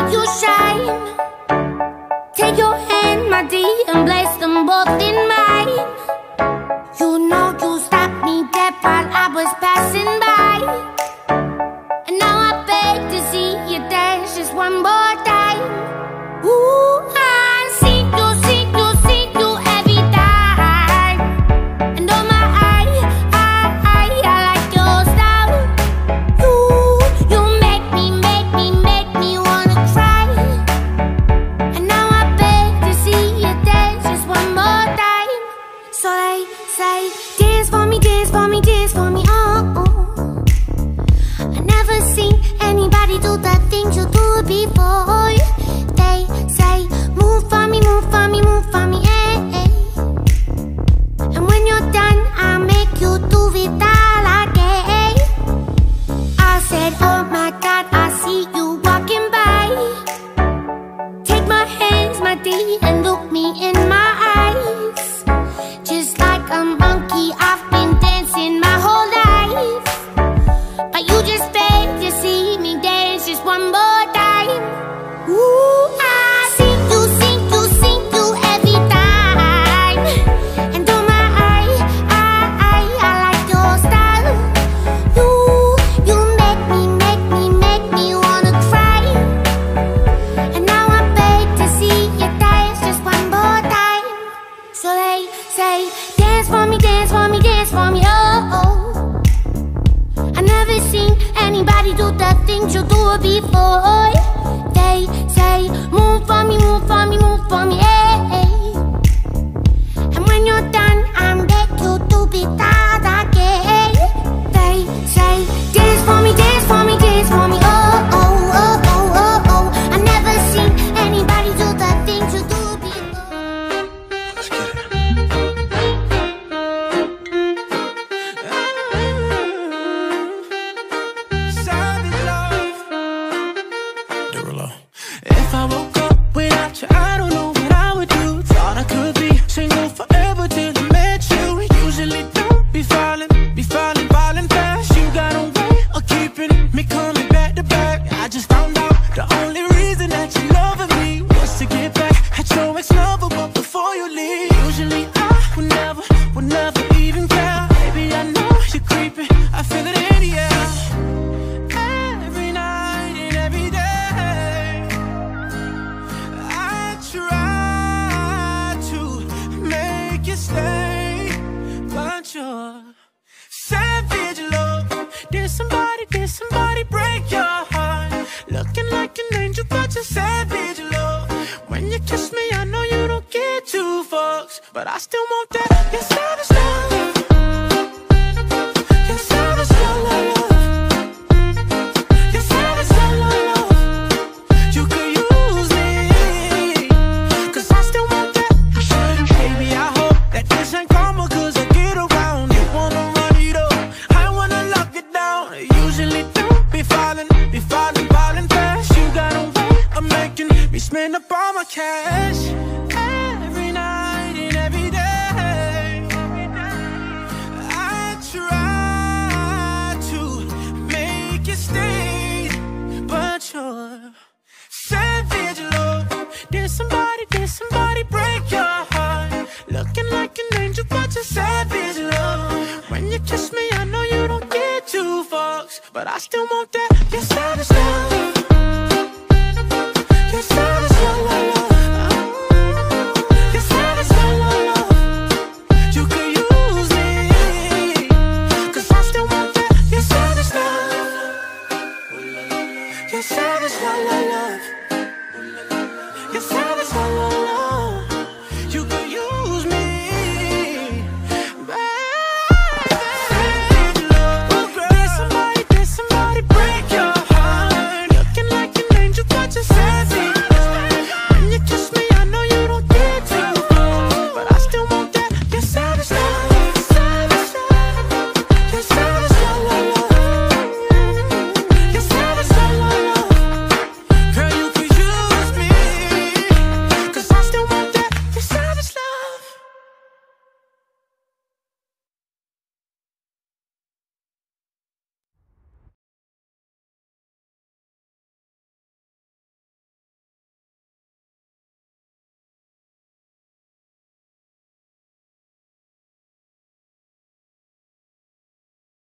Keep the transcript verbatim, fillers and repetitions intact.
you shine. Take your hand, my dear, and place them both in mine. You know you stopped me dead while I was passing by, and now I beg to see you dance just one more time. Ooh, I see you, see you, see you every time. And oh my, I, I, I, I like your style. You, you make me, make me, make me wanna cry. And now I beg to see you dance just one more time. So they say, dance for me, dance for me, dance for me, oh, oh. I never seen anybody do the things you do before. They say, move for me, move for me, move for me, eh, eh. And when you're done, I'll make you do it all again. I said, oh my God, I see you walking by. Take my hands, my dear, and look me in my eyes. Just like a monkey, I've been dancing my whole life, but you just beg to see me dance just one more time. Ooh, I see you, see you, see you every time. And oh my, I, I, I, I like your style. You, you make me, make me, make me wanna cry. And now I beg to see you dance just one more time. So they say, dance for me, dance for me, dance for me, oh, oh. I never seen anybody do the things you do before. They say, move for me, move for me, move for me, eh, eh. And when you're done, I'm back you to be that again. They say, dance for me, dance for me, dance for me, oh, oh, oh, oh, oh, oh. I never seen anybody do the things you do before. Let's get it. Savage love. Derulo. If I woke up without you, I don't know what I would do. Thought I could be single forever till I met you. Usually don't be falling, be falling, falling fast. You got a way of keeping me coming back to back. I just found out the only reason that you loving me was to get back at your ex-lover, but before you leave, usually I would never, would never even care. Baby, I know you're creeping, I feel it in the air. Every night and every day, I try to make you stay, but you're savage love. Did somebody, did somebody break your heart? Looking like an angel, but you're savage love. When you kiss me, I know you don't get two fucks, but I still want that. You're savage love. You're savage love, love, love. You're savage love, love, love. You could use me, cause I still want that. Baby, I hope that this ain't karma, cause I get around. You wanna run it up, I wanna lock it down. Usually don't be falling, be falling, falling fast. You got a way of making me spend up all my cash. Every night and every day, I try to make you stay, but you're savage love. Did somebody, did somebody break your heart? Looking like an angel, but you're savage love. When you kiss me, I know you don't get two fucks, but I still want that. You're savage love.